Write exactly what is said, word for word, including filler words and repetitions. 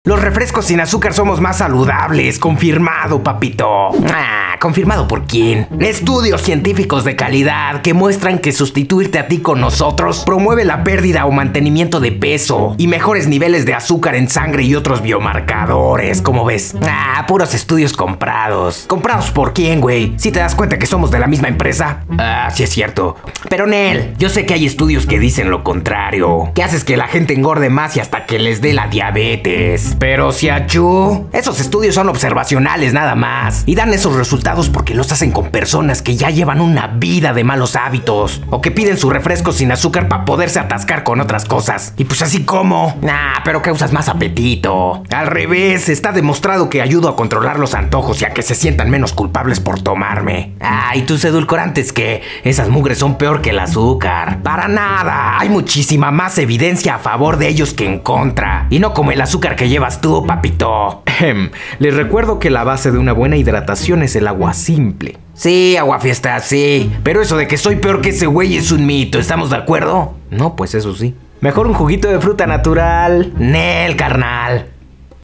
Los refrescos sin azúcar somos más saludables. Confirmado, papito. Ah, ¿confirmado por quién? Estudios científicos de calidad que muestran que sustituirte a ti con nosotros promueve la pérdida o mantenimiento de peso y mejores niveles de azúcar en sangre y otros biomarcadores. ¿Cómo ves? Ah, puros estudios comprados. ¿Comprados por quién, güey? ¿Si te das cuenta que somos de la misma empresa? Ah, sí es cierto. Pero Nel, yo sé que hay estudios que dicen lo contrario. Que haces que la gente engorde más y hasta que les dé la diabetes. Pero si achú, esos estudios son observacionales nada más. Y dan esos resultados porque los hacen con personas que ya llevan una vida de malos hábitos. O que piden su refresco sin azúcar para poderse atascar con otras cosas. Y pues así como. Nah, pero causas más apetito. Al revés, está demostrado que ayudo a controlar los antojos y a que se sientan menos culpables por tomarme. Ah, ¿y tus edulcorantes qué? Esas mugres son peor que el azúcar. Para nada, hay muchísima más evidencia a favor de ellos que en contra. Y no como el azúcar que llevas tú, papito. Les recuerdo que la base de una buena hidratación es el agua simple. Sí, aguafiesta, sí. Pero eso de que soy peor que ese güey es un mito, ¿estamos de acuerdo? No, pues eso sí. Mejor un juguito de fruta natural. Nel, carnal.